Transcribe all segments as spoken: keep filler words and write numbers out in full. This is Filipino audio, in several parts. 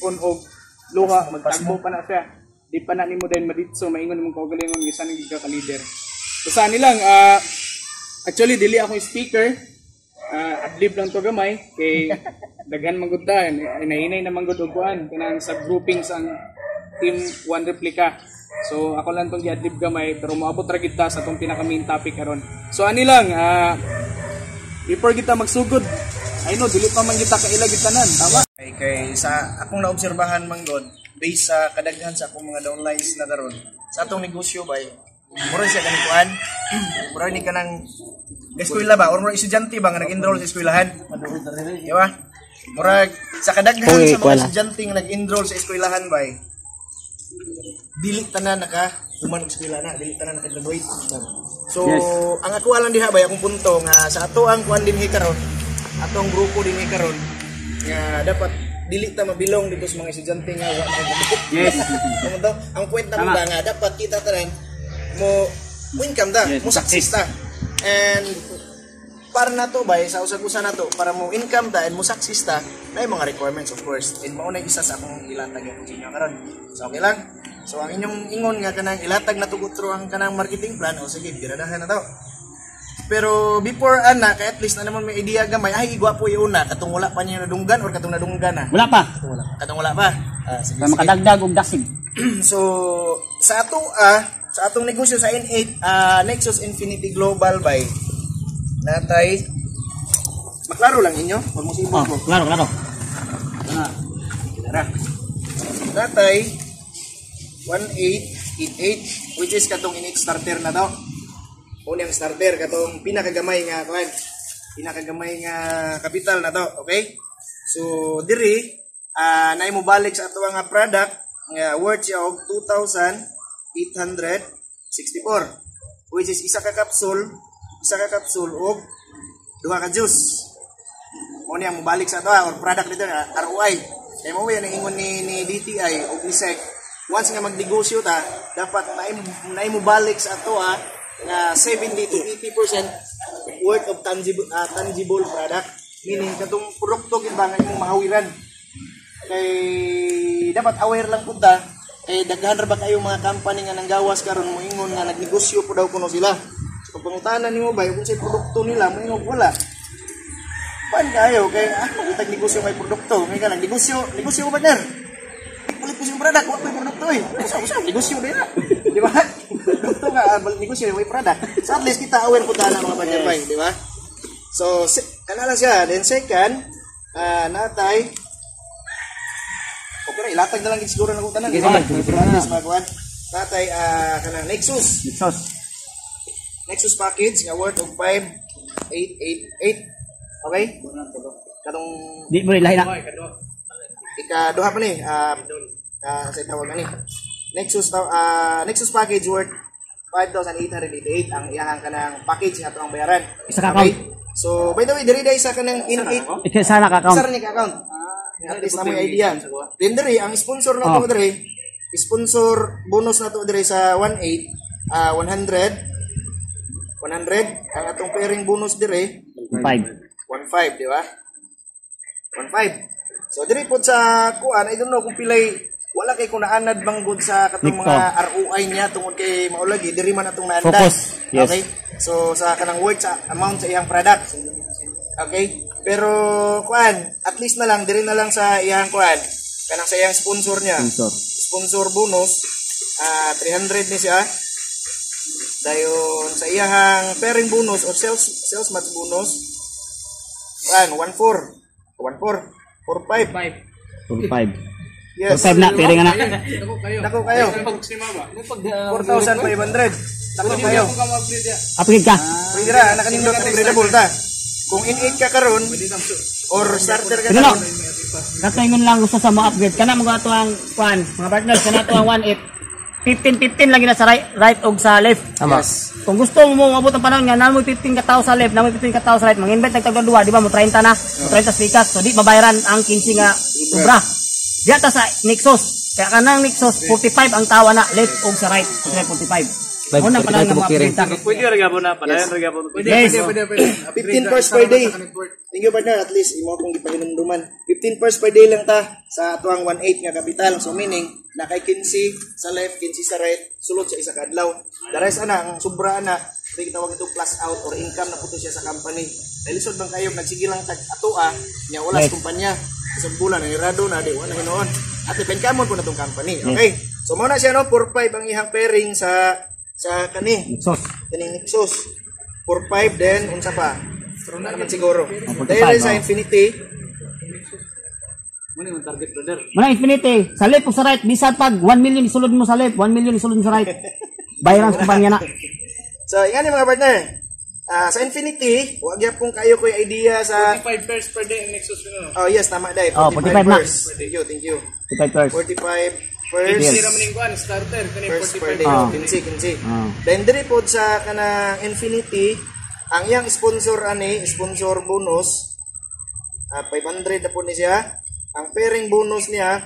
cellphone og luha, magtagbo pa na siya. Di pa na nimo din maditso, maingon mong kaugalingon gisan nga ka leader. So sa nilang uh, actually dili ako speaker. Uh, adlib lang to gamay kay daghan manggod ta, inahinay na manggod og kuan kanang sub groupings ang team one replica. So ako lang tong gi-adlib gamay pero moabot ra gid ta sa tong pinaka main topic karon. So ani lang uh, before kita magsugod, I know dili pa man kita kaila gid tanan, tama? Kay, kay sa akong naobserbahan manggod based sa kadaghan sa akong mga downlines na karon sa atong negosyo bay mura siya kanang kuan mura ni kanang eskwela ba or mura estudyante ba nga nag-enroll sa eskwelahan, di ba? Mura sa kadaghan sa mga estudyante nga nag-enroll sa eskwelahan bay dili tanan naka human eskwela na, dili tanan naka-graduate. So yes. Ang ako lang diha bay akong punto nga sa ato ang kuan dinhi karon, atong grupo dinhi karon nga dapat dili ta mabilong dito sa mga estudyante nga wa nagdudukot. Yes. Ang point na mga nga dapat kita tanan mo mo income da, yes, mo success ta. And para na to bay sa usag-usa na to para mo income ta and mo success ta na mga requirements of course. And mao na isa sa akong ilatag yung inyo karon. So okay lang. So ang inyong ingon nga kanang ilatag na tugutro ang kanang marketing plan o sige piradahan na to. Pero before ana kay at least na naman may idea gamay ay igwapo iuna katong wala pa niya nadunggan or katong nadunggan na. Wala pa. Wala. Katong wala pa. Ah, sige. Makadagdag og dasig. So sa ato ah sa atong negosyo sa N eight uh, Nexus Infinity Global by natay maklaro lang inyo kung mo sibog oh, klaro klaro ah tara natay one eight eight eight which is katong in eight starter na daw unang starter katong pinakagamay nga kuan pinakagamay nga kapital na to, okay? So diri uh, naay mo balik sa ato nga product nga worth siya og two thousand eight hundred sixty-four which is isa ka capsule isa ka capsule og duha ka juice mo niya mo balik sa ato or product dito nga R O I kay mo yan ang ingon ni, ni D T I o ni S E C once nga magnegosyo ta dapat naay naay mo balik sa ato ha nga seventy to eighty percent worth of tangible uh, tangible product meaning katong produkto gid ba nga imong mahawiran kay dapat aware lang pud ta kay daghan ra ba kayo mga company nga nanggawas karon mo ingon nga nagnegosyo po daw kuno sila so kung pangutanan nimo ba kung sa produkto nila mo ingon wala pan kayo kay ah itag negosyo kay produkto may ka negosyo negosyo ko partner ulit ko yung product wa may produkto eh usa usa negosyo din na di ba produkto nga balik negosyo may product so at least kita aware po tanan mga partner bay di ba so kana lang siya then second uh, natay okay, ilatag na lang siguro na kung tanan. Sige, sige. Natay uh, kanang Nexus. Nexus. Nexus package nga worth of five eight eight eight. Okay? Katong di mo ilahi na. Ika-duha pa ni. Ah, uh, sa tawag ani. Nexus uh, Nexus package worth five thousand eight hundred eighty-eight ang iyahang kanang package nga to ang bayaran. Isa ka account. So, by the way, diri dai sa kanang in eight. Isa na ka account. Isa ni ka account. At least na may idea. Then dere ang sponsor na to dere, sponsor bonus na to dere sa one eight, uh, one hundred, one hundred ang atong pairing bonus dere five. one five, di ba? one five. So dere pod sa kuan, I don't know kung pilay wala kay kun naanad bang good sa katong mga R O I niya tungod kay maulagi diri man atong naandan. Focus. Yes. Okay? So sa kanang worth sa amount sa iyang product. Okay? Pero kuan, at least na lang diri na lang sa iyang kuan. Kanang sa iyang sponsor niya. Sponsor. Sponsor bonus uh, three hundred ni siya. Dayon sa iyang pairing bonus or sales sales match bonus kuan one four. one four. four five. four five. Yes. four five na pairing na. Dako kayo. Dako kayo. four thousand five hundred. Dako kayo. Apigid ka. Pwede ra nakanindot ang upgradable ta. Kung in eight ka karon or starter ka karon. Kataingon lang gusto sa mo upgrade kana mo ato ang kwan mga partners kana to ang one eight fifteen fifteen lagi na sa right, right og sa left. Yes. Kung gusto mo moabot ang panahon nga namo fifteen ka tao sa left, namo fifteen ka tao sa right, mang-invite nagtagda duha, di ba mo thirty na, mo thirty speakers, so di mabayaran ang fifteen nga sobra. Diya ta sa Nexus. Kaya kanang Nexus forty-five ang tawa na left og sa right, forty-five. Una pa lang na mapakita. Pwede rin gabo na, padayon rin gabo. Pwede, Yes. pwede, pwede, pwede. fifteen pairs per day. Thank you partner, at least imo kung gipahinumduman. fifteen pairs per day lang ta sa atuang one eight nga kapital. So meaning na kay quinze sa left, quinze sa right, sulod sa isa ka adlaw. The rest ana ang sobra ana, di tawag ito plus out or income na puto siya sa company. Dahil lisod bang kayo nagsige lang tag atua nya wala sa kumpanya. Sa bulan ang irado na di wala hinoon. At ipenkamon po na tong company. Okay. So mo na siya no four five ang ihang pairing sa sa kani. Nexus. Kaning Nexus. four five then unsa pa? Ano naman siguro. forty-five, Dahil sa oh. Infinity, Muna yung target, brother. Muna Infinity, sa left o sa right, bisan pag one million isulod mo sa left, one million isulod mo sa right. Bayaran sa kumpanya na. so ingan mga partner. Ah, sa Infinity, wag gyapon kayo koy idea sa forty-five pairs per day ang Nexus ko. Oh yes, tama dai. Oh, forty-five na. pairs. Thank you, thank you. forty-five first. forty-five pairs. Hindi naman yung kuhan, starter. Kani First per forty-five. day. Ah. Oh. Kinsi, kinsi. Ah. Then diri pod sa kanang Infinity, ang iyang sponsor ani, sponsor bonus, ah, five hundred na po ni siya. Ang pairing bonus niya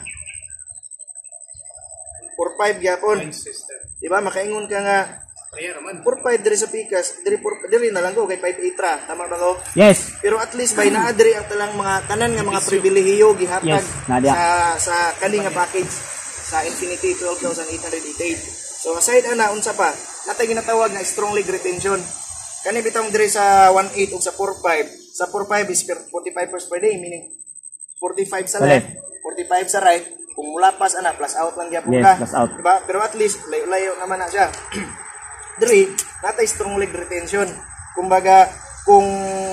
four five gyapon. Di ba makaingon ka nga Kaya naman. four five diri sa Pikas, diri four diri na lang ko kay five eight ra. Tama ba ko? Yes. Pero at least by naa diri ang talang mga tanan nga mga pribilehiyo gihatag Yes, Nadia. sa sa kani nga package sa Infinity twelve thousand eight hundred eighty-eight. So aside ana unsa pa? Natay ginatawag nga strong leg retention. Kani bitong diri sa one eight ug sa four five. Sa four five is forty-five pairs per day, meaning forty-five sa left, forty-five sa right. Kung mulapas ana plus out lang gyapon Yes, ka. plus out. Diba? Pero at least layo-layo naman na siya. Diri, natay strong leg retention. Kumbaga, kung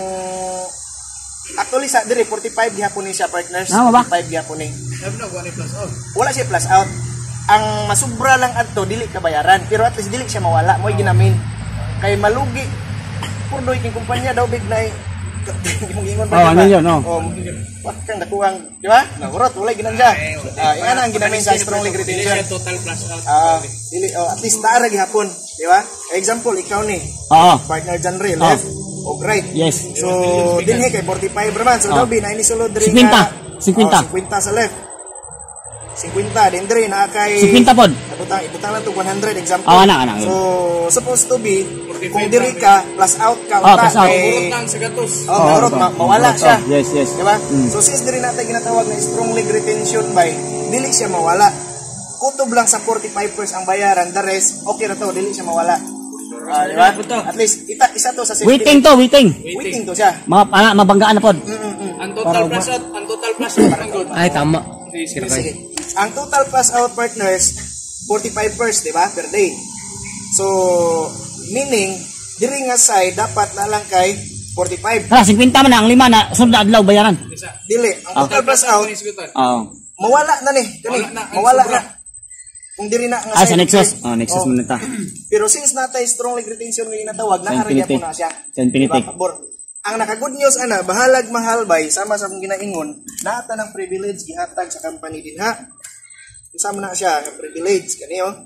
actually sa diri forty-five gihapon ni siya partners. Tama ba? forty-five gihapon ni. Have na, kuhan plus out. Wala siya plus out. Ang masubra lang adto dili ka bayaran, pero at least dili siya mawala, mo'y ginamin. Kay malugi. Purdoy king kumpanya daw big na yung ingon Oh, ano yun, oh. Oh, wag kang dakuang, di ba? Nagurot, wala ginan siya. Ah, yan ang ginamin sa strong leg Hindi retention. siya total plus out. Ah, dili oh, at least taara gihapon, di ba? Example, ikaw ni Oo. partner John Ray, left o right. Yes. So, dinhi kay forty-five raman. So, Oh. daw bi na ini sulod diri fifty. ka- fifty. Oh, fifty sa left. fifty din diri na kay fifty pod. Ibutang ibutang lang to one hundred example. Oh, ana, ana. So, supposed to be kung diri ka plus out ka Oh, uta, plus out. kay- Urot lang sa gatos. Oh, marot, ma- mawala siya. Oh, yes, yes. Diba? Mm. So since diri natin ginatawag na strong leg retention by, dili siya mawala. Kutob lang sa forty-five percent ang bayaran, the rest, okay na to, dili siya mawala. Ah, diba? At least, ita, isa to sa safety. Waiting to, waiting. Waiting to siya. Mga ana mabanggaan na pod. Ang total plus out, ang total plus out. Ang good. Ay tama. Sige, sige. Ang total pass out partners, forty-five percent, di ba? Per day. So, meaning, diri nga side, dapat na lang kay forty-five. Tara, fifty man na ang lima na sunod na adlaw bayaran. Dili, ang total pass out, Oo. mawala na ni. Kani, Wala na, ang mawala sobra. na. Kung diri na nga Ah, sa side, Nexus. diri- Oh, Nexus Oh. muna ta. Pero since natay strong leg retention nga ginatawag, Sa nakarya Infinity. po na siya. Sa Infinity. Diba, pabor. Ang naka-good news ana, bahalag mahal bay sama sa mong ginaingon, naata ng privilege gihatag sa company din ha. Kasama na siya ng privilege kani oh.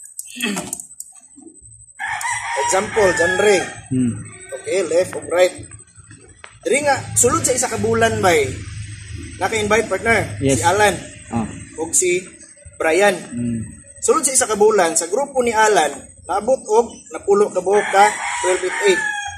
Example, genre. Hmm. Okay, left or right. Diri nga sulod sa isa ka bulan bay. Naka-invite partner Yes. si Alan Oh. ug si Brian. Hmm. Sulod sa isa ka bulan sa grupo ni Alan, naabot og napulo ka buok ka twelve eighty-eight.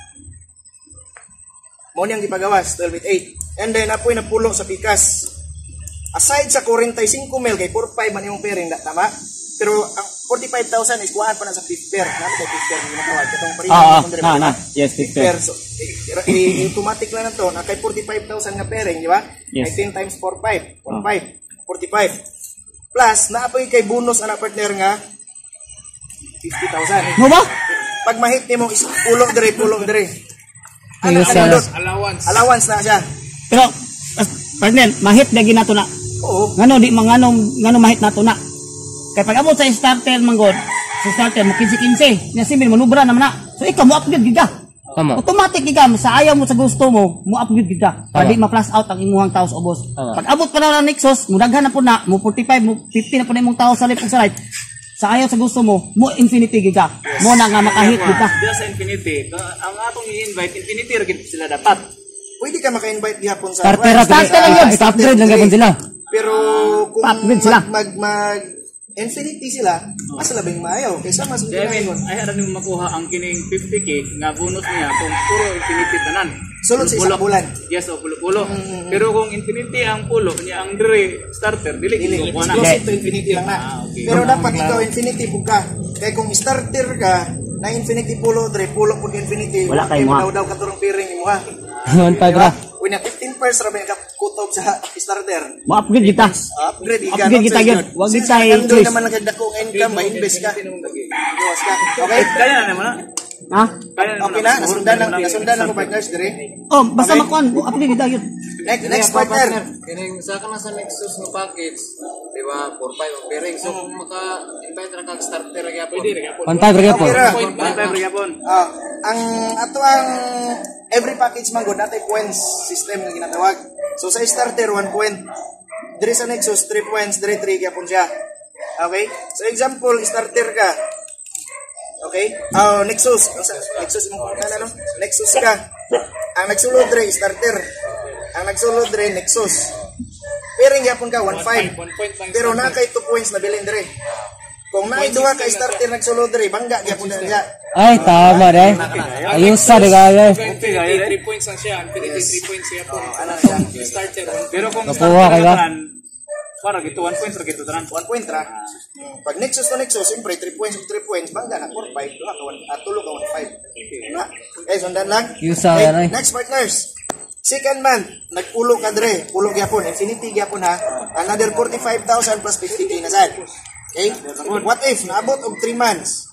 Mo niyang gipagawas twelve eighty-eight. And then apoy napulo sa Pikas. Aside sa forty-five mil kay forty-five man imong pairing da tama. Pero ang forty-five thousand is kuhaan pa na sa fifth pair. Namo kay fifth pair ni matawag katong pareho Ah, ah, kung diri na, ba? na. Yes, fifth pair. So, i- i- automatic lang na to na kay forty-five thousand nga pairing, di ba? Yes. Kay ten times forty-five, forty-five, forty-five. Plus naapoy kay bonus ana partner nga fifty thousand. Mo ba? Pag mahit nimo is pulo dire, pulo dire. Ano Yes, ano sir. Allowance. allowance na siya. Pero as partner, mahit na ginato na. Oo. Ngano di mangano ngano mahit nato na. Kay pag abot sa starter man god, sa starter mo fifteen fifteen, nya simin manubra naman na. So ikaw mo upgrade gid ka. Tama. Automatic gid ka sa ayaw mo sa gusto mo, mo upgrade gid ka. Para di ma-plus out ang imuhang tao sa ubos. Tama. Pag abot pa na ng Nexus, mo daghan na po na, mo forty-five, mo fifty na po na imong tao sa left ug sa right. Sa ayaw sa gusto mo, mo infinity gid ka. Mo na nga makahit gid ka. Diya sa Infinity, ka- ang atong i-invite, Infinity rin sila dapat. Pwede ka maka-invite gihapon sa Starter, starter lang yun. Ah, Upgrade lang gapon sila. Pero kung Pa-upgrade sila. mag mag, mag Infinity sila, mas labing maayaw kaysa mas Kevin, ay ara nimo makuha ang kining fifty K nga bonus niya kung puro infinity tanan. sulod sa isang bulan. Yes, o pulo-pulo. Pero kung infinity ang pulo niya ang dire starter, dili Dili, ko na. exclusive to Infinity lang na. Ah, okay. Pero dapat ikaw Infinity pug ka. Kay kung starter ka na Infinity pulo dre pulo pud Infinity. Wala kayo mo. Daw daw katurong piring imo ha. one five ra. Unya fifteen pairs ra ba ka kutob sa starter. Mo-upgrade kita. Upgrade iga. Upgrade kita yun. Wag di tayo Kando choice. naman nagdako ang income, ma-invest ka. Gawas ka. Okay? Kaya na naman na. Ha? Kaya na Okay na, nasundan na, nasundan na ko partners dire. Oh, basta makuan, mo-upgrade kita yun. Next, next partner. Kining sa kana sa Nexus nga package, di ba, four five ang bearing. So kung maka-invite ra kag starter ra gyapon. Pwede rin yapon. one five ra po. Okay ra. Point five rin yapon. Ah, ang ato ang every package man gud natay points system nga ginatawag. So sa starter one point, dire sa Nexus three points, dire three gyapon siya. Okay? So example, starter ka. Okay? Ah, Nexus, Nexus mo ano no? Nexus ka. Ang nagsulod dire starter. Ang nagsulod dire Nexus. Pairing gyapon ka one five. Pero na kay two points na bilin dire. Kung naay duha ka starter nagsulod dire, bangga gyapon na siya. Ay, tama rin. Ayun sa de kaya. three points lang siya. Infinity three points siya po. Ano siya? Starter. Pero kung Nakuha ka ba? para gito one points ra gito tanan. One point ra. Pag Nexus to Nexus, siyempre three points ug three points, bangga na four five, duha ka one, at tulo ka one five. Na? Okay, sundan lang. Yusa, Okay, ano eh. next partners. Second month, nagpulo ka dre, pulo gyapon, Infinity gyapon ha. Another forty-five thousand plus fifty K na sad. Okay? What if naabot og three months?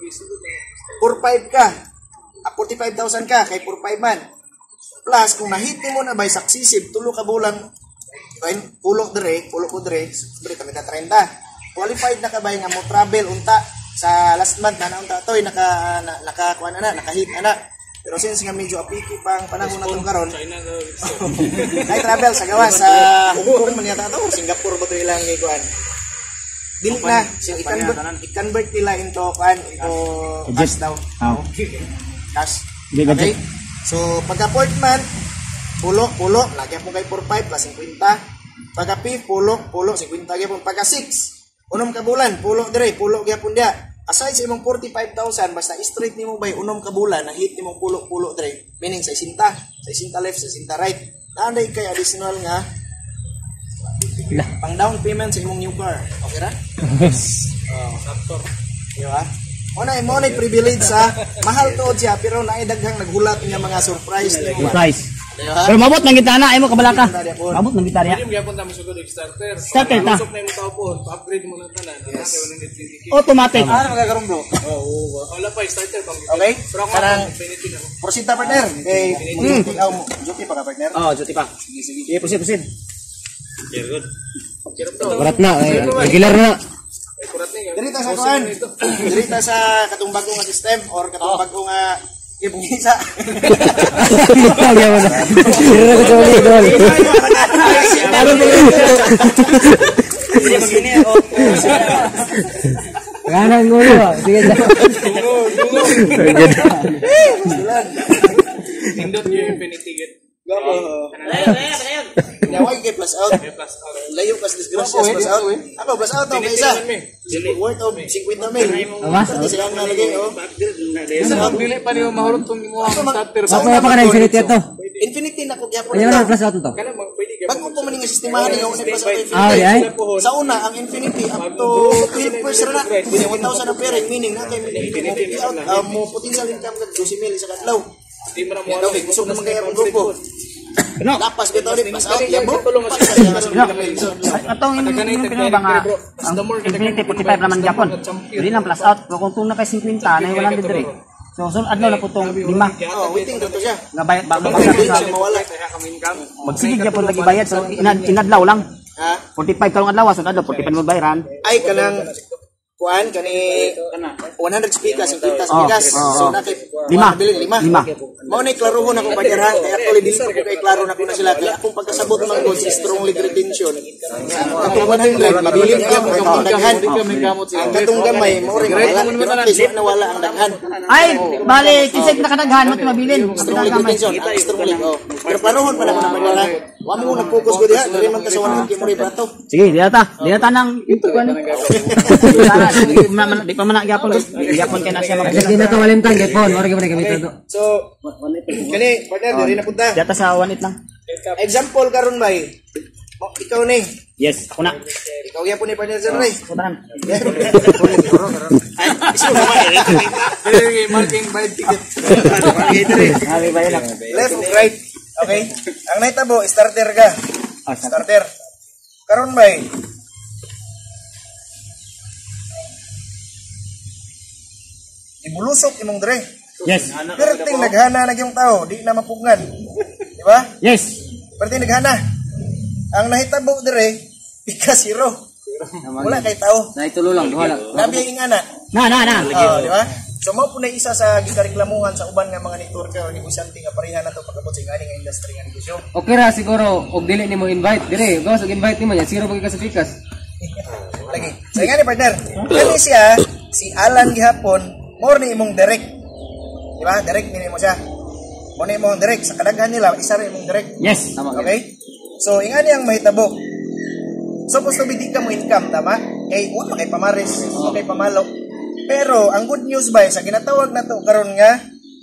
four five ka. Ah, forty-five thousand ka kay four five man. Plus kung nahit mo na by successive tulo ka bulan, kain pulo dre, pulo ko dre, sobre kami ka thirty. Qualified na ka ba nga mo travel unta sa last month na naunta toy naka na, naka kuan na naka-hit ana. Pero since nga medyo apiki pang panahon natong karon, ay travel sa gawas sa Hong Kong man yata to, Singapore ba to ilang ikuan. Dili na, so i-convert, i-convert nila into kuan into cash daw. Oh. Cash. Hindi ba Okay? So pagka fourth month, pulo, pulo, lagyan mo kay four five plus fifty. Pagka fifth, pulo, pulo, fifty gyapon. Pagka six, unom ka bulan, pulo dire, pulo gyapon dia. Aside sa imong forty-five thousand, basta straight nimo by unom ka bulan, na hit nimong pulo, pulo dire. Meaning sa isinta, sa isinta left, sa isinta right. Naanday kay additional nga pang down payment sa imong new car. Okay ra? Oh, factor. Di ba? Una, mo na privilege sa mahal to siya pero naay daghang naghulat nga mga surprise nimo. Surprise. Pero mabot nang kita na, ay mo kabalaka. Mabot nang kita niya. Hindi mo gyapon ta masugod og starter. Starter ta. Usok na imong tao po, pa-upgrade mo na tanan. Yes. one twenty K. Automatic. Ano magkakaroon bro? Oo. Wala pa starter pang. Okay? Pero ako Karang Infinity na. proceed ta partner. Okay. Mm. Oh, duty pa ka partner. Oh, juti pa. Sige sige. Sige, proceed, proceed. Very good. Kurat na, eh, regular na. Ay kurat ni. Dirita sa kuan. Dirita sa katong bago nga system or katong bago nga ibungisa. Kaya mo na. Sira ko sa ulit, dol. Ano ba yun? Hindi magini ako. Kanan ngulo, ah. Sige, sige. Nindot yung Infinity get. Gabo. Naway kay plus out. Layo kas disgracious plus out. Ano plus out to isa? Worth of fifty mil. Awas? Kasi ang nalagay oh. Sa dili pa niyo mahurot tong imo ang starter. Apa pa ka na Infinity ito? Infinity na ko gyapon. Ayaw na, plus out ito. Kana mag pwede Bago ko man nga sistemahan nga una pa sa Ah, Infinity. ay? Sa una ang Infinity up to twelve percent na. one thousand ang pairing meaning na kay Infinity out uh, mo potential income ka twenty mil sa kadlaw. di mo na mo Ano gusto naman kaya ang grupo. Lapas bitaw ni pas out yabo. Atong Infinity na ba nga, ang Infinity forty-five naman Japon. Hindi lang plus out. Pero kung itong na kay fifty, na yung one hundred rin. So, sunod adlaw na po itong lima. Oh, waiting to siya. Nga bayad, bago Hindi sa siya mawala. magsigig Japon lagi bayad. So, inad, inadlaw lang. Ha? forty-five kalong adlaw, sunod adlaw, forty-five mo bayaran. Ay kanang kuan kani one hundred speakers ang kita speakers. Oh, oh, So oh. na kay Lima. Bilin lima. Lima. Mao ni klarohon ako pagyahan kay actually dili ko kay klaro na ko na sila kay akong pagkasabot man ko si strongly retention. Ako one hundred mabilin ka mo ang daghan. Ang katong gamay mo ring wala pero at least na wala ang daghan. Ay, bali, kisig na kadaghan mo ito mabilin. Strongly retention, ang strongly oh. Pero klarohon pa na ko na pagyahan. Wa mo nag-focus ko diha, diri man ta sa one eight mo rin plato. Sige, di ata. Di ata nang ito ko ano. Di pa man gyapon. Gyapon kay na siya mag. Di na to walintang gyapon, ora gyapon gamit to. So, kani partner diri na punta. Di ata sa one eight lang. Example karon bay. Mo ikaw ni. Yes, ako na. Ikaw ya po ni partner sa ray. Putahan. Ay, isu na ba? Dili marking by ticket. Abi ba lang. Left ug right. Okay? Ang nahitabo starter ka. Starter. Karon bay. Ibulusok imong dire. Yes. Pero ting naghana na yung tao, di na mapugnan. Di ba? Yes. Pero ting naghana. Ang nahitabo dire, ika zero. Wala kay tao. Na itulo lang, duha lang. Labi ang ingana. Na na na. Oh, di ba? So mao po na isa sa gikareklamuhan sa uban nga mga network o negosante nga pareha na to pagabot sa ingani nga industry nga negosyo. Okay ra siguro og dili nimo invite dire, gawas og invite nimo nya zero pag ka sa pikas. Lagi. So ingani partner. Kani siya si Alan gihapon, more ni imong direct. Di ba? Direct ni mo siya. Mo ni imong direct sa kadaghan nila isa ra imong direct. Yes. Tama. Okay? So ingani ang mahitabo. Supposed to be di ka mo income, tama? Kay wala kay pamaris, wala kay pamalo. Pero ang good news ba sa ginatawag na to karon nga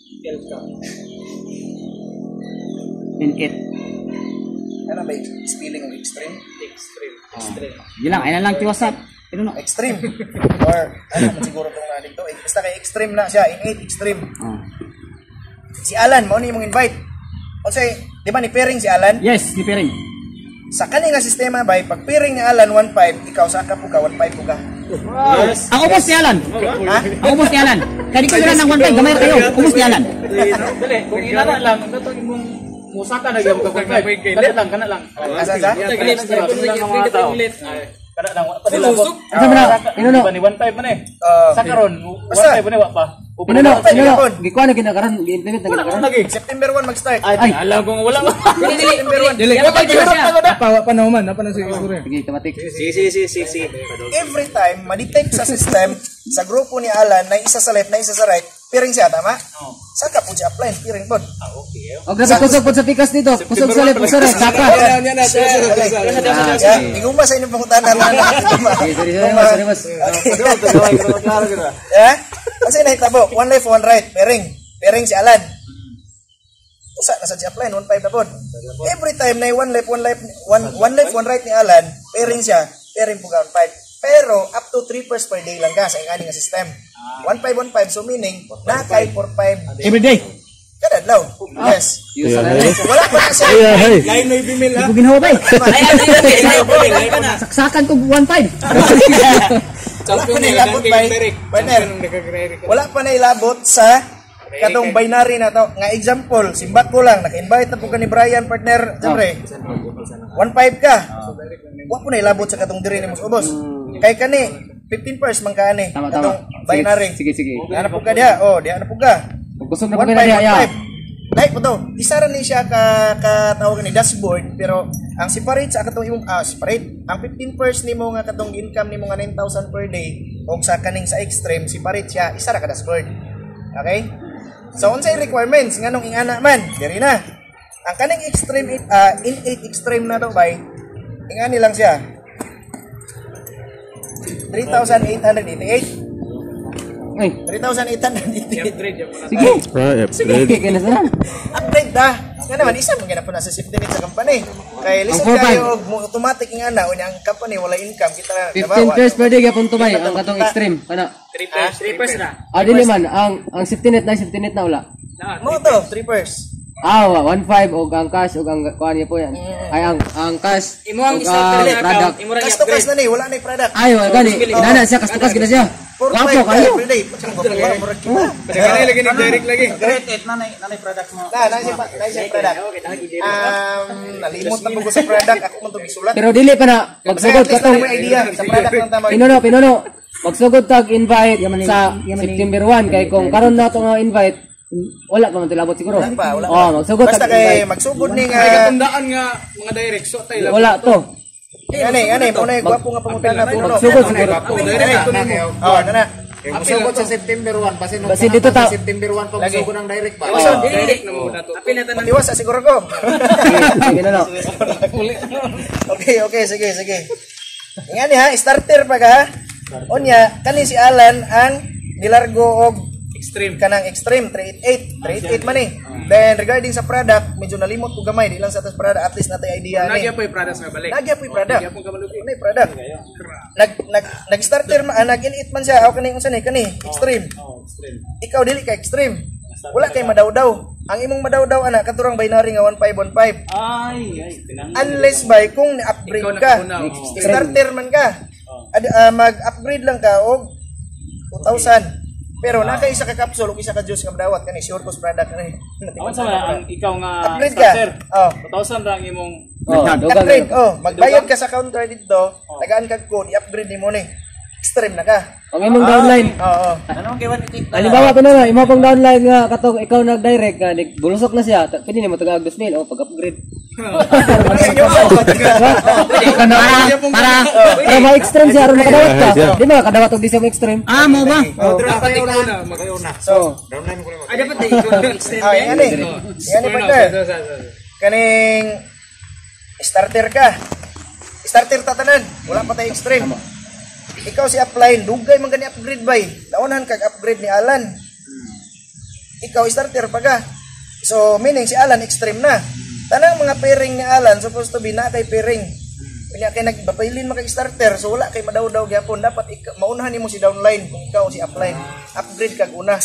In it. ano ba yung spelling ng extreme? Extreme. Extreme. Gilang ay na lang ti WhatsApp. Pero no. Extreme. Or ano man siguro tong nga dito. Eh, basta kay extreme na siya, in eight extreme. Oh. Si Alan, mao ni imong invite. O say, di ba ni pairing si Alan? Yes, ni Pering. Sa kanina sistema ba, pag pairing ni Alan one five, ikaw sa ka po ka one five po ka. Yes. Ang ubos ni Alan. Ha? Ang ubos ni Alan. Kadi ko lang ng one five gamay kayo. Ubos ni Alan. Dili, kung inana lang, dato imong musaka na gyud ka kay. Kana lang, kana lang. Asa sa? Mga tao. Kana lang, wa pa nila. Asa man na? Ino no. Ni one five man eh. Uh, Sa karon, one Basta. five man eh, wa pa. Ino no, ino no. Gikuan na kinakaron, gi-implement na Wala kinakaron. lagi. September one mag-start. Ay, alam ko wala. September one. Dili, wa pa siya. Apa, pa na man, apa na siguro. Sige, automatic. Si si si si si. Every time, ma-detect sa system, sa grupo ni Alan, na isa sa left, na isa sa right, pairing siya, tama? Oh. Saka po siya apply, pairing po. Ah, okay. Og grabe kusog pod sa pikas dito. Kusog sa left, kusog sa right, saka. Yan yan na. Yeah, iguma sa inyong pangutanan na Sige, sige, mas, sige, mas. Yeah? Kasi nahitabo, one left, one right, pairing. Pairing si Alan. Usa na sa si apply, one five na po. Every time na one left, one left, one, one left, one right ni Alan, pairing siya, pairing po ka one five. Pero up to three pairs per day lang ka sa ingani nga system. one five, one five, so meaning, na kay four five Every day. kada adlaw. Yes. Use na lang. Wala pa na siya. Lain no ibimil ha. Ko ginawa ba? Lain ka na. Saksakan ko one five. Wala pa na ilabot ba? Partner, wala pa na ilabot sa katong binary na to. Nga example, simbat ko lang, naka-invite na po ka ni Brian, partner. Siyempre, one five ka. Wala po na ilabot sa katong diri ni Mos Ubos. Kay kani, fifteen pairs man ka ani. Tama, tama. Katong binary. Sige, sige. Ano po ka diha? Oh, diha na po ka. Ug kusog na one pagka five, diha one ya. five. Like po to, isa ra ni siya ka katawag ni dashboard, pero ang separate sa katong imong ah, separate. Ang fifteen pairs nimo nga katong income nimo nga nine thousand per day o sa kaning sa extreme separate siya, isa ra ka dashboard. Okay? So unsay requirements nganong ingana man? Diri na. Ang kaning extreme uh, in eight extreme na to bay. Ingani lang siya. three thousand eight hundred eighty-eight. Ay, three thousand eight hundred eighty-eight. sige. Sige, kaya na sana. Upgrade da. Nga naman, isa mo ganap po nasa safety net sa company. Kaya listen Ang four kayo, mo automatic yung ana, o ang company, wala income, kita na fifteen pairs per day gyapon to bay ang katong extreme. Kana. three pairs, three pairs na. Ah, dili man ang ang safety net na safety net na wala. Mo to, three pairs. Ah, one five og ang cash og ang kuan niya po yan. Ay ang ang cash. Imo ang og starter ang na account, product. imo ra Cash to cash na ni, wala na yung product. Ay, wala gani. Nana siya kas to cash gina siya. four Wapo five kayo. per day. Pati mo wala mo ra kita. Kanay lagi ni direct lagi. Great eight na na product mo. Na, na siya na siya product. Um, nalimot na po ko sa product, ako mo to gisulat. Pero dili pa na At magsugod least katong na may idea sa product ng tama. Pinuno, pinuno. Magsugod tag invite sa September one kay kung karon na to nga invite wala pa man tilabot siguro. Wala pa, wala pa. Oh, magsugod Basta tag kay invite. magsugod ni Ay nga katundaan nga mga direct so tay lang. Wala to. Ani, ani, mo na gwapo nga pangutan na puno. Magsugod siguro. Direct ko nimo. Oh, na na. Kaya musugod sa September one, kasi nung Kasi dito ta- September one pa musugod ng direct ba? Iwasan, dili. Direct na muna to. Matiwas sa siguro ko. Sige na no. Okay, okay, sige, sige. Nga ni ha, starter pa ka. Onya, kani si Alan ang nilargo og Extreme. kanang extreme three eighty-eight, three eighty-eight man eh. Then regarding sa product, medyo nalimot ko gamay, di lang sa atas product, at least natay idea ni. Nagya po yung products nga balik. Nagya po yung product. Nagya po yung kabaluti. Ano yung product? Nag nag nag starter man, ah, nag-in-it man siya. Aw kani unsa ni kani? Extreme. Oh, extreme. Ikaw dili ka extreme. Wala kay madaw-daw. Ang imong madaw-daw ana katurang binary nga one five one five. Ay, ay, tinang. Unless by kung ni-upgrade Ikaw ka, nakauna, oo. starter man ka. Ad, ah, mag-upgrade lang ka og two thousand. Pero naka isa ka capsule ug isa ka juice nga madawat kani sure cost product kani. Awan sa mga, ang ikaw nga Upgrade ka. starter. Oh. two thousand lang imong Oh, dugang. Upgrade, oh, magbayad ka sa counter dito, tagaan kag code, i-upgrade nimo ni. Extreme na ka. Ang imong downline. Oo. Halimbawa ko na nga, imo pang downline nga katong ikaw nag-direct nga nig bulusok na siya. ta- Pwede nimo tagag two mil o pag-upgrade. Para para para ma-extreme siya aron makadawat ka. Di ba kadawat og di siya extreme? Ah, mo ba? dapat ikaw na, magayon na. So, Ay, dapat ikaw na extreme. ah, yan eh. Yan eh, partner. Kaning starter ka. Starter tatanan, wala pa tayo extreme. Ikaw si upline, dugay man gani upgrade bay. Daunan kag upgrade ni Alan. Ikaw starter pa ka. So meaning si Alan extreme na. Tanang mga pairing ni Alan supposed to be na kay pairing. Kanya kay nagbapailin man kay starter, so wala kay madaw-daw gyapon. Dapat ikaw maunahan nimo si downline kung ikaw si upline. Upgrade kag una.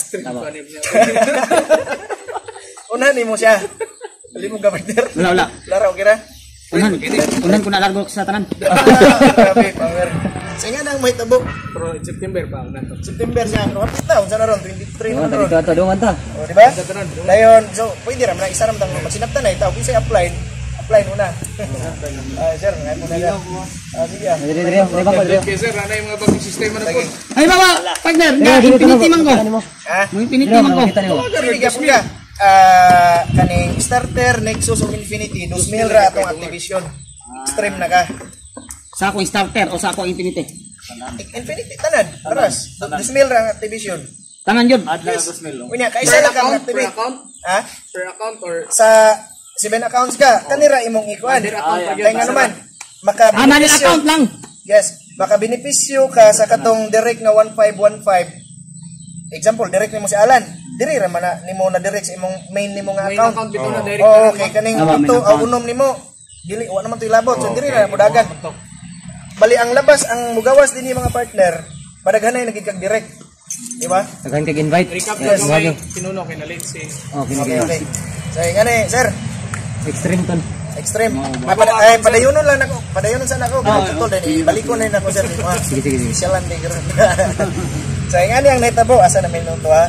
Unahan nimo siya. Dali mo partner. Wala, wala. Laro kira. Unan, unan ko na largo sa tanan. Grabe, power. Sa nga nang may tabo. Pero in September pa, una to. September siya, ano kapit na, unsa na ron, twenty-three Oh, na ron. dito ato dungan ta. O, di ba? Dayon, so, pwede ram na isa ram tang magsinaptan na itaw, kung apply, apply muna. Ah, sir, ngay mo na yan. Ah, sige ah. Diri diri, di ba ko diri. Okay, sir, ano yung mga bagong sistema na po? Ay baba, partner, Diri, nga diri, infinity diri, man ko. diri mo. Ha? Mo infinity Diri, man ko. makita nimo. Pwede ka po ka. Ah, kaning starter, Nexus o Infinity, two mil ra atong Activision. Extreme na ka. Sa akong starter o sa akong infinity. Infinity, tanan, paras. two mil ra ang Activision. Tangan yun. Add lang dos mil. Kunya, kaisa lang kang Per activate. account? Ha? Per account or Sa seven accounts ka, kanira imong ikuan. Kaya nga naman, maka Ah, manil account lang. Yes, makabenepisyo ka sa katong direct nga one five one five. Example, direct nimo si Alan. Diri ra man na nimo na direct sa imong main nimo nga main account. account bitaw na direct Oh, na okay, kaning Ah, main ito account. ang unom nimo. Dili wa naman tuy labot. So diri ra mo dagan. Bali ang labas ang mugawas dinhi mga partner. Padaghanay naging kag direct. Di ba? Daghan kag invite. recap Yes, na wagi. gamay pinuno kay na late si Okay, Okay, okay. okay. So ngani, sir. Extreme ton. Extreme. Ay, pada, ay padayunon lang ako. Padayunon sana ako. Ganun tol din. Ibalik ko na yun ako sir. Ah, Sige, sige, sige. Siyalan din garo. So ngani ang naitabo asa na minuto ha.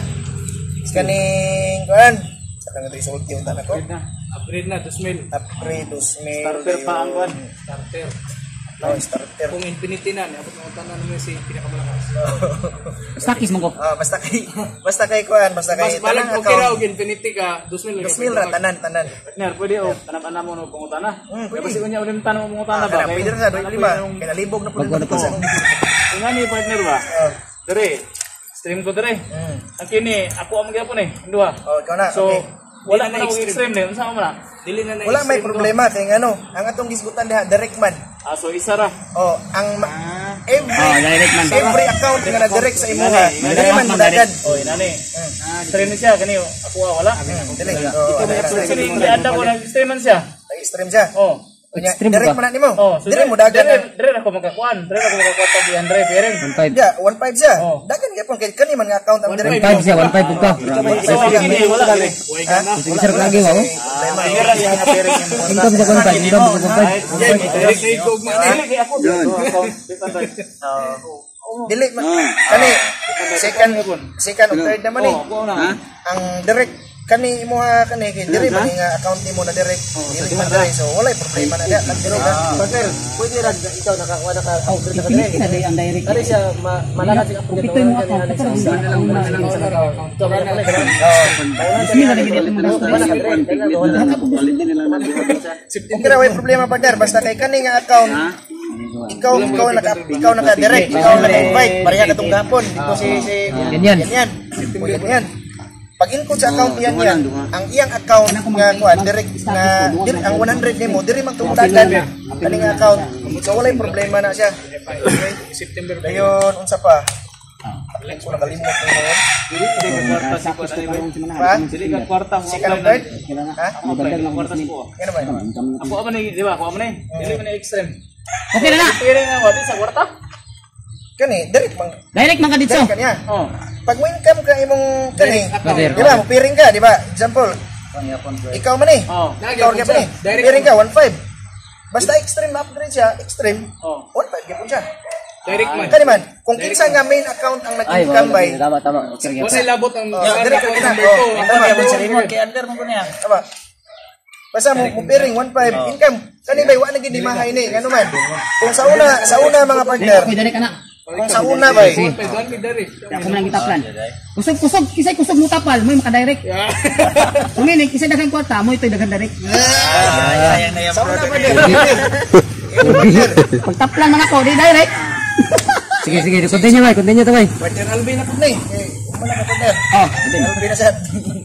Kaning kuan. Sa nga isulti yung tanan ko. upgrade na dos mil. Upgrade dos mil. Starter pa ang kuan. Starter. Oh, starter. Kung infinity na, abot mo tanan mo si pinakamalakas. Stakis mo ko. Ah, basta kay basta kay kuan, basta Mas kay balag tanang okay ra account. og infinity ka, dos mil. dos mil ra tanan tanan. Partner, pwede o tanap-tanap mo no pangutana. Hmm, Kaya pwede. basi unya ulit tanong mo pangutana Ah, ba? kana pwede ra sa dua lima. Kay nalibog na pud Pagkuhan ko sa po. Nga ni partner ba? Oh. Dire. Stream ko dire. Mm. Ang kini ako ang gyapon eh, duha. Oh, ikaw na. So, Okay. wala na akong extreme din. Unsa mo na? Dili na na Wala may extreme ko. problema kay ngano, ang atong gisgutan diha direct man. Ah, so isa ra. Oh, ang ma- every Oh, direct man. every account nga na direct sa imuha, Direct dili man man, mudagan. Oh, inani. Ah, stream siya kani ako wala. Dili. Oh, Actually, hindi anda ko nag stream man siya. extreme siya. Oh. Kunya, Extreme direct ba? man na nimo. Oh, so Dili mudagan. Dire dire ako magkakuan. Dire ako magkakuan pag Andre Pereng. one five. Yeah, one five siya. Oh. Dagan gyapon kay kani man nga account ang direct. one five siya, one five pug ka. So, kini wala gani. Ha? Sige, sir, lagi mo. Problema. Mayroon yang nga Pereng yung mga. Income sa one five, income sa one five. Direct na ikaw man. Dili ako. Dili man kani second second or third naman eh. Oh, ako na. Ang direct kani imuha kani kay diri man nga account nimo na direct. Dili man direct. So wala problema na diha. Direct na. Partner, pwede ra ikaw nakakuha naka upgrade na Infinity na day ang direct. Kali siya ma- malakas yung upgrade. Pito yung account. Kasi lang Ito na lang. dos mil na day mo na. Okay ra way problema partner basta kay kani nga account ikaw ikaw naka ikaw naka direct, ikaw naka-invite, pareha katong gapon dito si si Yan, yan. yan. O, yan yan. Pag input sa account yan yan, ang iyang account nga kuan direct na diri ang one hundred nimo diri man tungtagan kaning account. So walay problema na siya. Okay. September Dayon unsa pa? Ko nakalimot na yun. Dili ka kwarta sa ko sa Pa? Dili ka kwarta mo. Second third? Ha? Kwarta ko. Ano ba? Ako apa ni, di ba? Ako apa ni? Dili man na extreme. Okay na na. Pero nga wala sa kwarta. Kani direct mang Direct man ka dito. direct kanya. Oh. Pag mo income ka imong kani, Direct. di ba? Mo piring ka, di ba? Example. Ikaw man eh. Oh. Ikaw ka man eh. Direct. Piring ka one five. Basta extreme upgrade siya, extreme. Oh. one five gyapon siya. Direct man. Kani man, kung kinsa nga main account ang Ay, nag-income bay, tama, tama. Okay, Wala labot ang Oh, direct ka na. Oh, tama ba sa remote kay under mo niya. Tama. Basta mo mo piring one five income. Kani bay wa na gid mahay ni, ngano man. Kung sa una, sa una mga partner, Okay, direct ka na. kung sa una bay, Pwede mi dari. Ako man ang gitaplan. Kusog kusog kisay kusog mo tapal mo maka direct. Kung ini kisay daghang kwarta mo ito daghan direct. sa una ba din? Pag taplan man ako di direct. Sige, sige. Continue, bay. Continue to, bay. Partner Alvin na pud ni. Eh, umala ka partner. Oh, Alvin na sad.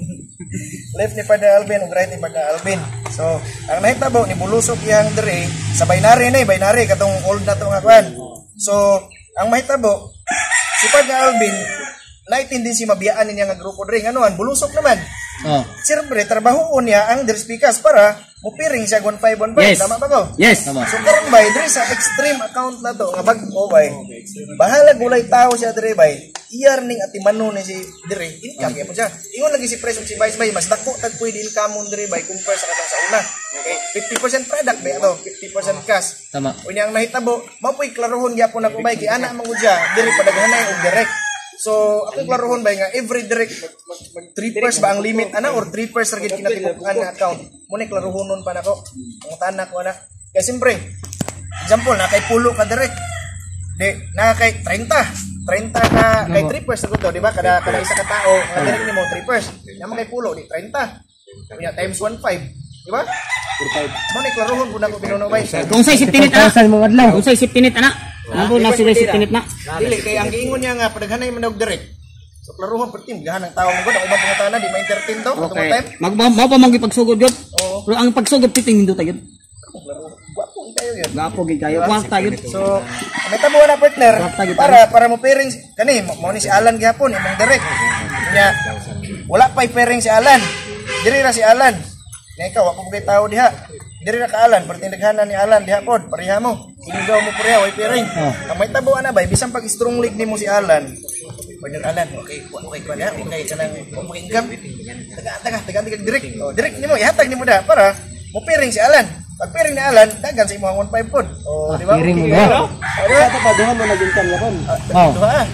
Left ni Partner Alvin ug right ni Partner Alvin. So, ang nahitabo ni bulusok yang dere sa binary ni, binary katong old na to nga kwan. So, ang mahitabo si Partner Alvin naitindi si mabiyaan niya nga grupo dre nganoan bulusok naman. Oh. Siyempre, trabahoon niya ang Derspikas para mupiring siya one five one five. Yes. Tama ba ko? Yes. Tama. So karon bay diri sa extreme account na to nga bag-o bay. Bahala gulay tao siya diri bay. Iyar ning atimano ni si diri income gyapon siya. Ingon lagi si presyo si Vice bay mas dako tag pwede income mo diri bay compare sa katong sa una. Okay, fifty percent product bay ato, fifty percent cash. Tama. Unya ang nahitabo, mao poy klarohon gyapon ako bay kay ana man gud siya diri padaghanay og direct. So, ako klarohon bay nga every direct mag, mag three pers ba ang limit ana or three pers ra gid kinatibukan nga account. Muna klarohonon pa nako. Ang tanak ko na. Kay siyempre, example na kay pulo ka direct. Di na kay thirty. thirty ka kay three pers to, di ba? Kada kada isa ka tao, nga direct nimo three pers. Naman kay pulo di thirty. Unya times one five, di ba? four five. Muna klarohon pud nako pinuno bay. kung say safety net ana. Thousand mga adlaw. Kung say safety net ana. Ano na sila safety net na. Dili kay ang giingon niya nga padaghanay man og direct. So klarohon per team gahan ang tawo mo gud ang ubang pangutana di ma-entertain daw katong Okay. time. Mag mao pa mong pagsugod gyud. Oo. Pero ang pagsugod titing hindot gyud. Klaro. Guwapo kayo yun. Gapo gid kayo. Kwarta gyud. So, may tabo na partner para para mo pairing kani mo ni si Alan gihapon imong direct. Nya wala pa pairing si Alan. Diri ra si Alan. Nga ikaw ako kay tao diha. Diri ra ka Alan, perti daghanan ni Alan diha pod, pareha mo. Inigaw mo pareha way pairing. Ang may tabo na bay bisan pag strong league nimo si Alan. Partner Alan, okay, okay ko na, okay kanang okay income. Taga taga taga taga direct. Oh, direct nimo ihatag nimo da para mo pairing si Alan. Pag pairing ni Alan, dagan sa imong one five pod. Oh, di ba? Pairing mo Okay, na. no? Oh, di ba? Sa paduhan mo naging kam yapon. Oh. Duha ah.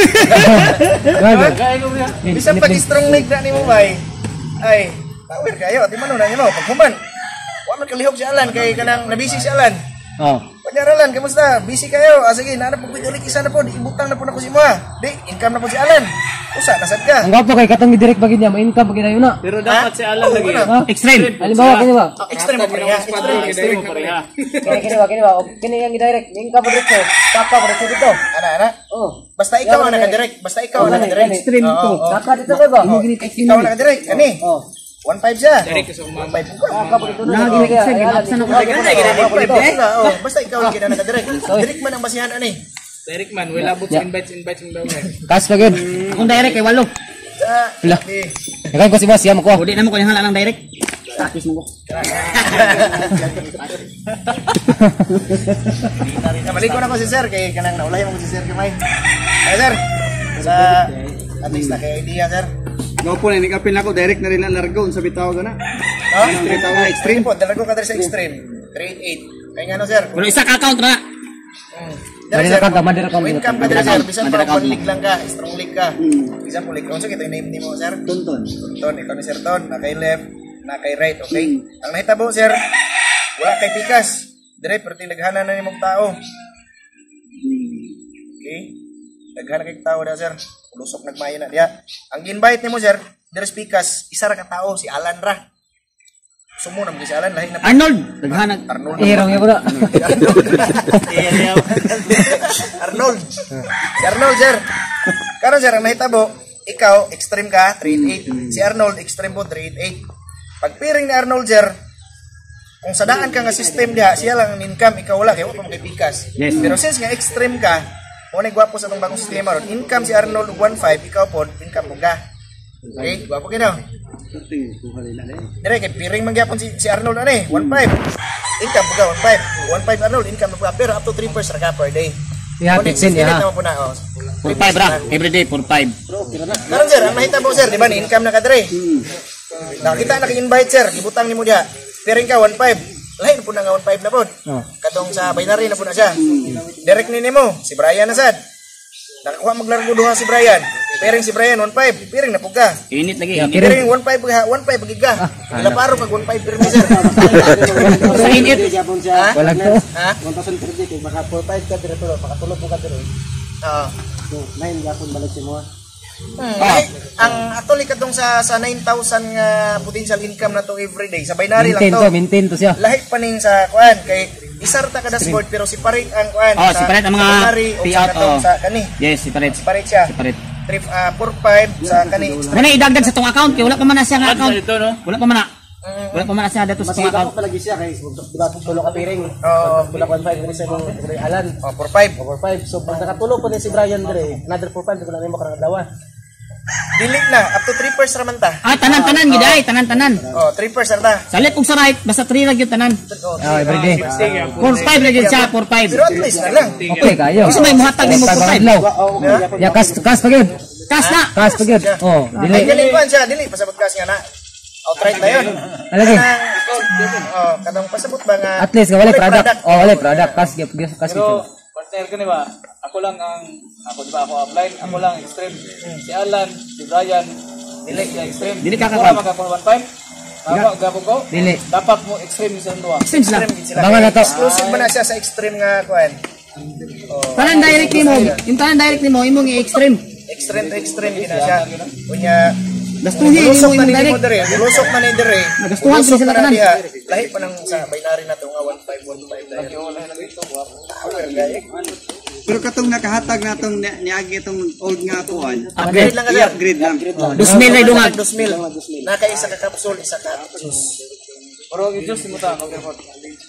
Gago. Bisan pag strong leg na nimo bay. Ay, power kayo, di man na nimo pag human. Wa man kalihok si Alan kay kanang nabisi si Alan. Oh. Panyaralan, kamusta? Busy kayo. Ah, sige, naana po ulit isa na po. Ibutang na po na ko si Moa. Di, income na po si Alan. Usa, nasad ka. Ang gapo kay katong direct bagid niya, ma-income bagid ayo na. Pero dapat si Alan Oo, lagi. wala. Ha? Extreme. Halimbawa kini ba? Extreme mo pareha. Extreme, extreme. pareha. Kini kini ba kini ba? Kini yang direct, income bagid ko. Papa ko dito. Ana, ana. Oh. Basta ikaw ang naka-direct. Basta ikaw ang naka-direct. Extreme Oo, to. oo. Saka dito ba ba? Oh, ikaw ang naka-direct. Ani? Oh. one five siya. Direct sa umama. one five po ka. Papa dito na. Lagi ni extreme gilapsan ako. Oh, basta ikaw ang kina naka-direct. Direct man ang basihan, ani. Direct man, wala bot sa invites invites ng dawgan. Kas bagid. Kung direct kay walo. Sa, Wala. di. Kaya ko si Boss, yam ko. Udi na mo ko yung hala ng direct. Status mo ko. Nabalik ko na ko si Sir kay kanang naulay mo ko si Sir kamay. Ay Sir. Sa at least na kay idea Sir. Go po na, nikapin ako, direct na rin ang largo, sa bitaw ko na. No? Extreme tawag, Extreme po, dalago ka dali sa extreme. Grade eight. Kaya nga no Sir. Pero isa ka account na. Mm. Madira ka, madira ka. Income ka dali Sir. Bisan pa one league lang ka, strong league ka. Bisan po league. Unsa kita name nimo Sir? Tonton. Tonton, ikaw ni Sir Ton, na kay left, na kay right, okay? Ang nahitabo Sir, wala kay pikas. Dire perti daghanan na nimong tao. Okay? Daghanan kay tao da Sir. Lusok nagmayo na diha. Ang invite nimo Sir, dire pikas, isa ra ka tao si Alan ra. sumo na mga si Alan, lahi na Arnold, daghanag. Arnold. Irong yung bro. Arnold. Si Arnold, sir. Karon sir, ang nahitabo, ikaw, extreme ka, three eighty-eight. Si Arnold, extreme po, three eighty-eight. Pag piring ni Arnold, sir, kung sadaan ka nga system diha, siya lang ang income, ikaw wala, kaya wala pa magpikas. Yes. Pero since nga extreme ka, mo na gwapo sa itong bagong sistema ron, income si Arnold one five, ikaw po, income mo ka. Okay, gwapo ka daw. Dire, kay piring mangyapon si, si Arnold ano eh, one five. Income mo ka, one five. one five Arnold, income mo ka, pero up to three percent ka per day. Ihatid sin ya. Naman po na, oh. four five ra, everyday four five. Karon sir, ang mahitabo sir, di ba ni income na ka dire? Nakita naki-invite sir, gibutang nimo diha. Piring ka one five. Lain po na nga one five na po. Katong sa binary na po na siya. Direct ni nimo, si Brian na sad. Nakakuha maglargo duha si Brian. Piring si Brian one five, piring na po ka. Init lagi. Piring one five ha, one five pag ka. Ila paro pag one five piring ni sir. Sa init. Ha? Wala to. Ha? one thousand per day kay baka four five ka dire tulo, baka tulo po ka dire. Oo. So, nine gapon balik si mo. Hmm, ay, ang actually katong sa sa nine thousand nga potential income na to every day sa binary lang Maintain to. to, maintain to siya. Lahi pa ning sa kuan kay isarta ka dashboard pero separate ang kuan Oh, separate ang mga binary o sa payout, katong oh. sa kani. Yes, separate. Separate siya. Separate. Trip uh, four five sa kani. Muna idagdag sa tong account kay wala pa man na siya nga account. Wala pa man na. Wala pa man na siya dato sa tong Masita account. ko palagi siya kay di ba tulo ka piring. Oo. Tulo ka one five dire sa imong dire Alan. Oh, four five. Over five. So pag nakatulo pa ni si Brian dire, another four five ko na nimo karang adlaw. Dili na up to three percent raman ta. Ah, tanan-tanan gid ay, tanan-tanan. Oh, three percent ta. Sa left ug sa right, basta three ra gyud tanan. Oh, Oh, everyday. four five ra gyud siya, four five. pero at least na lang. Okay kayo. Kasi may muhatag nimo four five. Ya kas kas pagid. Kas na. Kas pagid. Oh, Ay, dili. galing kuan siya, dili pasabot kas nga na. Outright na yun. Alagi. Kanang, oh, kadang pasabot ba nga At least wala product. Oh, wala product. Kas gyud kas Pero, gyud. partner ko ba? Ako lang ang, ako di ba ako offline, ako lang extreme. Si Alan, si Brian, dili siya extreme. Dili ka Mura kakab. magkakuha one five. Ako, gapo ko. Dili. Dapat mo extreme yung sila. Extreme sila. extreme gid sila. Bangan na to. Exclusive ba na siya sa extreme nga kuan? Tanan direct nimo, yung tanan direct nimo imong i-extreme. Extreme to extreme gina siya. Kunya Gastuhin lusok nimo na yung ni mo direct. dire, lusok na ni dire. Nagastuhan Lusok sila na tanan. diha. Lahi pa nang sa binary na to nga one five one five dahil. Power guy. Pero katong nakahatag natong ni- niagi itong old nga kuan. Upgrade lang ka sir. I-upgrade lang. Dos mil na dungag. Dos mil. Naka isa ka capsule, isa ka juice. Pero i-just mo ta, okay po.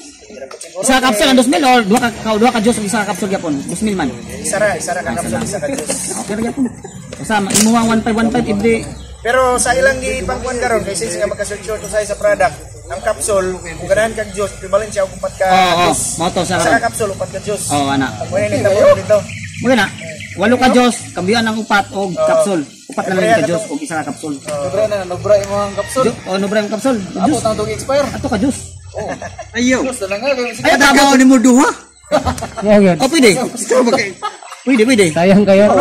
Isa ka capsule ang dos mil or duha ka ka- duha ka juice ug isa ka capsule gyapon. dos mil man. Isa ra, isa ra ka capsule, isa ka juice. Okay ra gyapon. Basta imo ang one five one five every. Pero sa ilang gipangkuan karon kay since nga magka-search to sa sa product, ang capsule kung ganahan kag juice, equivalent siya og upat ka Oo, oh, juice. mo to sa. Sa capsule upat ka juice. Oh, ana. Wala ni tabo dito. Mo na. Walo ka juice, kambiyan ang upat og capsule. Upat na lang ka juice og isa ka capsule. Nobra na, nobra mo ang kapsul. Ju- Oh, no brand capsule. Ako Juice. tang tong expire. Ato ka juice. Ayaw. Just na nga. Ay, Trabaho ni mo duha. Mo gyud. Oh, pwede. Ikaw ba kay? Pwede, pwede. Sayang kayo.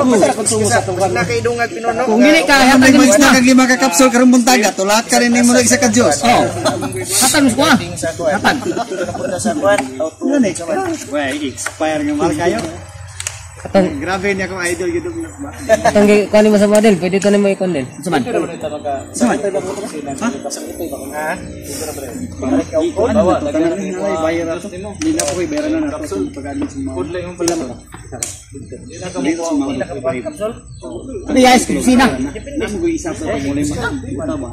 Na kay dungag pinuno. Kung dili ka Ang hatag may mo mas na. kag lima ka kapsul karong buntaga. Tulat ka rin mo isa ka Dios. Oh. Hatag mo ko. Sa kuan. Hatag. Punta sa kuan. Yan eh. Well, expire nga mahal kayo. Katong Grabe niya kung idol gid og ba. katong gi kuan mo sa model, pwede to nimo i-con din. Suman. Ha? Bawa, Tanan ni nalay bayar ato. Hindi na ko bayaran na nato sa pag-admin sa mga. food lang yung pala mo. Hindi sa mga Capsule. Ano guys, kusina. Namo go isa sa pagmuli mo. Ito ba?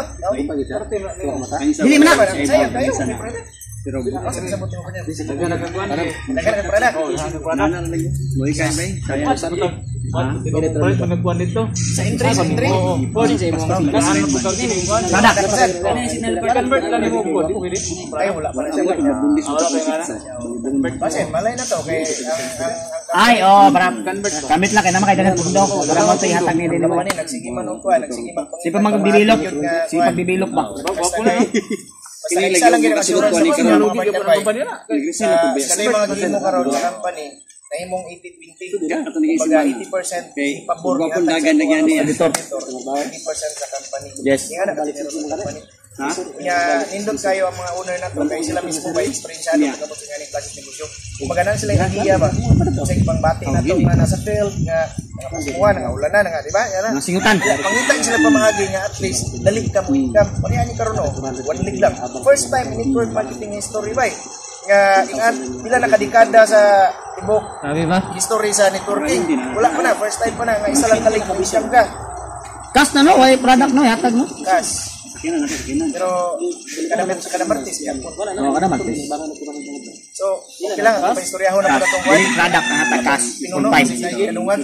Dili man na. Sayang kayo. Pero Asa sa buti mo kanya? Nagana ka kuan. Dagan ka product. nanan lang. Moy kay bay. Sayang. Balik pa nagkuhan dito. Sa entry, sa entry. Oo. Pwede sa imo. Ano po kag ini kuan? Product. Convert lang nimo ko. Di pwede. Ay wala pa na siya. Bundis Wala pa nga. Kasi malay na to kay ang ang Ay, oh, para convert. Kamit lang kay naman kay dagan pundo ko. Para mo tay hatag ni din mo. ang ni nagsigiman og kuan, nagsigiman. Si pa magbibilok. Si pagbibilok ba? Basta isa lang gyud ang assurance Ni sa karon. mga company na. Sa sa mga gimo karon sa company, na imong eighty twenty. Kumbaga eighty percent Kay pabor pagwapon dagan na yan niya. eighty percent sa company. Yes. Nga na kasi sa company. Ha? Kaya nindot kayo ang mga owner na to kaya sila mismo ba experienceado yeah. pagkabot nga ning klaseng negosyo. Kumbaga sila yung idea ba sa ibang bati na to nga nasa field nga mga pasukuan nga ulanan nga di ba? Yan na. Singutan. Pangutang sila pamahagi nga at least dali ka mo income. Parihan ni karon oh, one leg lang. First time in network marketing history ba? Nga ingat pila na kadekada sa tibok. Sabi ba? History sa networking. Wala pa na first time pa na nga isa lang kalig mo income ka. Kas na no, way product no, hatag no. Cash. Pero kada men sa kada martis ya. Oo, kada martis. So, okay lang ang paistoryaho na pala tong one. Product ang hatag kas. Pinuno sa kanungan.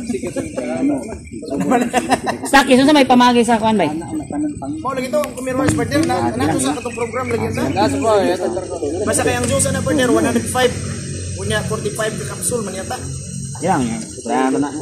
Stock iso sa may pamagi sa kuan bay. Mo lagi to kumirwa partner na nato sa katong program lagi ta. Nasa po, yata. Basta kay ang juice na partner one oh five. Punya forty-five ka capsule man yata. Yan. Ano na.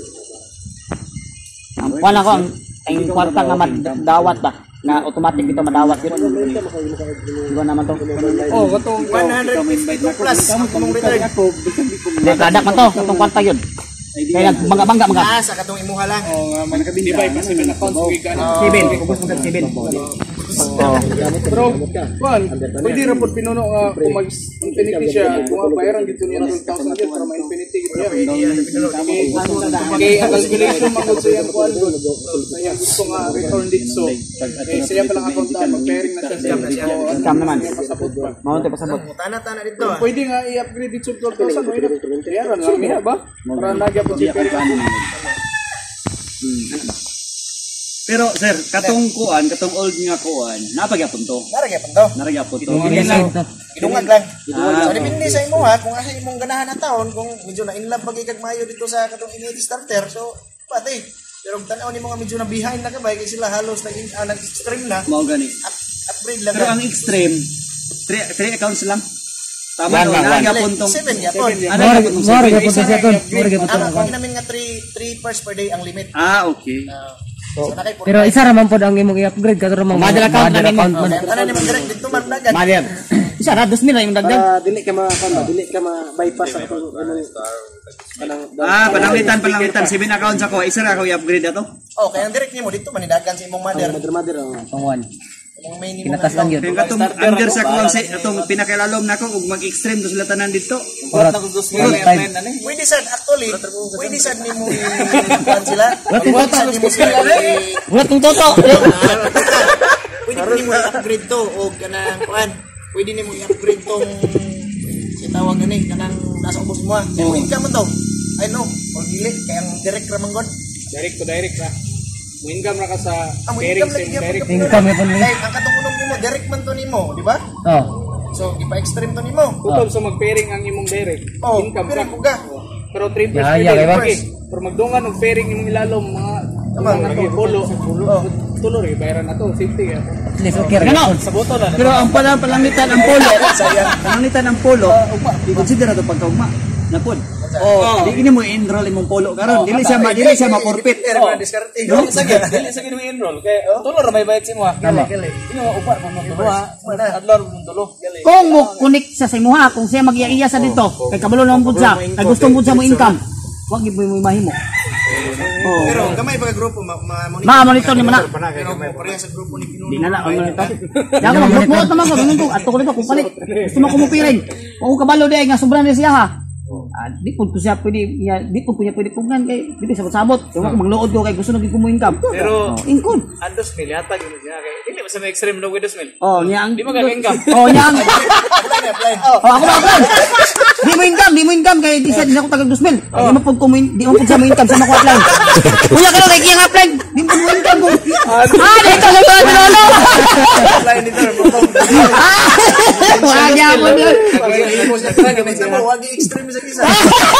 Ang wala ko ang ang kwarta nga madawat ba na automatic dito madawat dito. Diba naman to? Oh, katong one fifty-two plus ang kumong return. Di product man to, katong kwarta yun. Kaya bangga-bangga mga. Ah, sa katong imuha lang. oh nga man nakabili ba pa sa mga accounts ko gana. Sibin, ubos mo kag sibin. Pero kuan, pwede ra pud pinuno nga kung mag infinity siya, kung bayaran dito niya twelve thousand dito para ma-infinity gito ya. Kay ang calculation mangod sa yang kuan gud. Saya gusto nga return dito. Eh siya pa lang account na mag-pairing na siya siya. Scam naman. Pasabot ba? Mao te pasabot. Tana-tana dito. ah. Pwede nga i-upgrade dito sa twelve thousand, wala na. Bayaran lang niya ba? Para nagya po si pairing. Pero sir, katong kuan, katong old nga kuan, napagyapon to. Naragyapan to. Naragyapon to. Idungag lang. So depende sa imo ha kung asa imong ganahan na taon kung medyo na in love pag ikag mayo dito sa katong initi starter. So pati pero tan-aw ni mga medyo na behind na kabay kay sila halos nag uh, nag-stream na. Mao gani. Up, upgrade lang. Pero na. ang extreme, three, three accounts lang. Tama One, no, one, naragyapon tong. Seven yapon. Ano gyapon tong Mora seven? gyapon sa second. Mora gyapon Ang sa ako namin nga three three pairs per day ang limit. Ah, okay. Uh, so nakay Pero isa ra man pod ang imong i-upgrade kadto mang Mother account na nimo. man. Ano ni mo direct dito man dagat. Mother. Isa ra dos mil lang yung dagdag. Ah, dili ka ma kan ba, dili ka ma bypass sa katong ano kanang Ah, pananglitan, pananglitan. Seven accounts ako. Isa ra ako i-upgrade ato. Oh, kaya ang direct nimo dito man dagan sa imong mother. mother mother oh. Tungwan. Imong main nimo. Kinatas lang yun. Kaya katong under sa kuan si atong pinakailalom nako ug mag-extreme to sila tanan dito. Pwede sad actually, pwede sad nimo i-kan sila. Pwede sad nimo sila i- Bulat kong toto. Pwede po nimo i-upgrade to o kanang kuan. Pwede nimo i-upgrade tong si tawag gani kanang nasa ubos mo. Mo income man to. I know, or dili kay ang direct ra man god. Direct to direct ra. Mo income ra ka sa Ang pairing income same lagi direct. Income yun. Kay ang katungulong nimo direct man to nimo, di ba? Oh. So ipa-extreme to nimo. Kutob sa mag-pairing ang imong direct. Oh, Income pero ka. kuga. Pero three pairs Yeah, per yeah, day, diba? okay. Pero magdungan og pairing imong ilalom mga Tama, mga lagi. polo. Oh. Tulo ri bayaran na to, safety ya. At least okay ra. Ano? Sa boto na. Pero ang pala palangitan ang polo, palangitan ang polo, consider ato pagkaugma. Napod. Oh, di ini mo enroll imong polo karon. Dili siya ma dili siya ma-forfeit. Pero mga diskarte. No, sige, dili sa kinong enroll kay tulo ra may bayad sa imo. Gali, gali. Ini mo upa mo tulo ha. Adlor mo tulo. Kung mo connect sa sa imuha, kung siya mag-iya sa dito, kay kabalo naman pud sa, kay gusto mo sa mo income. Wag gyud mo mahimo. Oh. Pero gamay pa ka grupo ma-monitor. Ma-monitor ni mo na. Pero pareha sa grupo ni Pinuno. Di na na ang ito. Ya ko magbuot naman ko ganun ko ato ko dito kung palit. Gusto mo kumupirin. O kabalo di nga sobrang ni siya ha. Ah, di pud ko siya pwede niya, di pud ko niya pwede pugan kay dili sabot-sabot. So ako magluod ko kay gusto nang ko mo income. Pero income. andos mil yata gyud siya kay dili ba sa may extreme no with mil. Oh, niya ang Di mo ka-income. Oh, niya ang Apply na, apply. Oh, ako ba ako? Di mo income, di mo income kay di sa di ako taga dos mil. Di mo pud ko mo in- di mo pud sa mo income sa makuha lang. Kuya ka kay kiyang apply. Di mo mo income ko. Ah, di ka lang ba lolo. Apply ni Tor. Wag ya mo yun. Wag i-extreme sa kisa.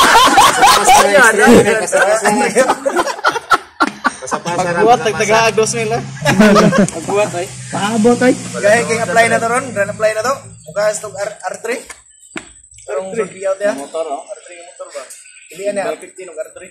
Pagbuhat tagtaga dos mil ha. Pagbuhat ay. Paabot ay. Gaya kay apply na to ron, grand apply na to. Mukha stog R three. Pero mag out ya. Motor oh. R three yung motor ba? Pilihan na R fifteen ug R three.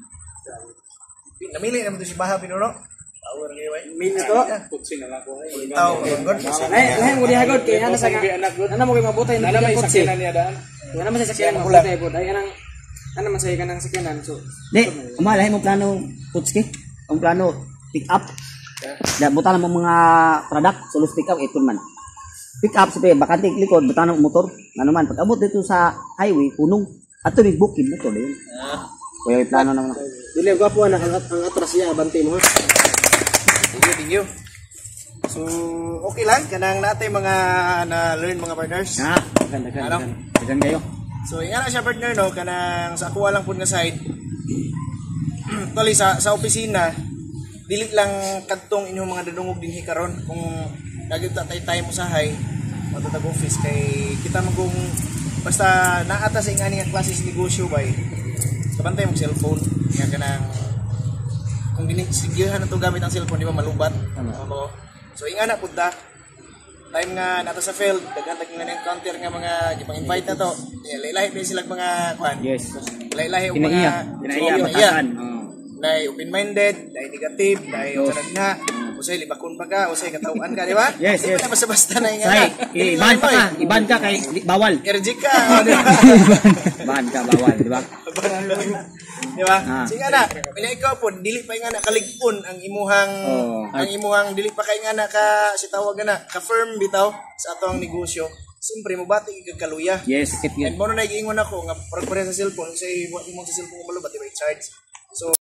Namili naman to si Baha Pinuno. Power ni way. Min to. Putsin na lang ko. Tao god. Lain mo diha god kay ana sa anak gud. ana mo kay mabutay na Nana may kotse. sakyanan niya daan. Ana man sa sakyanan mabutay pod. Ay anang ana man sa kanang sakyanan so Di, umalahin mo plano Putski. Ang plano pick up. Da butan mo mga product, sulus pick up ipon man. Pick up sa bakante likod, butan mo motor. Ano man pag abot dito sa highway, punong ato ni bukid na to din. Kuya plano naman ako. Dili gwapo na ang, ang atras niya bante mo ha. Thank you, thank you. So, okay lang kanang natay mga na-learn mga partners. Ah, ganda ganda. Ano? Ganda kayo. So, ingana siya partner no kanang sa kuha lang pud nga side. Toli sa sa opisina, dili lang kadtong inyong mga dadungog dinhi karon kung dagit ta tay time usahay matatag office kay kita man kung basta naata sa ingani nga klase sa negosyo bay. Kabantay mo cellphone nga kanang kung ginisigyahan na to gamit ang cellphone di ba malubat. Ano? So ingana pud ta time nga nato sa field daghan tag nga encounter nga mga gipang-invite na to. Lahi-lahi din sila mga kwan. Yes. Lahi-lahi og mga Kinaiya, kinaiya batasan. Dahil open-minded, dahil negative, dahil usalag na, usay libakon pa ka, usay katauan ka, di ba? Yes, Di yes. ba na basta-basta na yung Say, iban pa ka, iban ka kay di- bawal. Erjik ka, o, di ba? Iban ka bawal, di ba? Di ba? Ah. Sige na, pina ikaw po, dili pa nga na kaligpon ang imuhang, Oh. ang imuhang, dili pa kay nga na ka, si tawag na, ka-firm bitaw sa atong negosyo. Siyempre, mabati ikagkaluya. Yes, sakit And yun. mo na nag-iingon ako, nga, pag sa cellphone, say, imong sa cellphone mo malo, bati ba i-charge? So,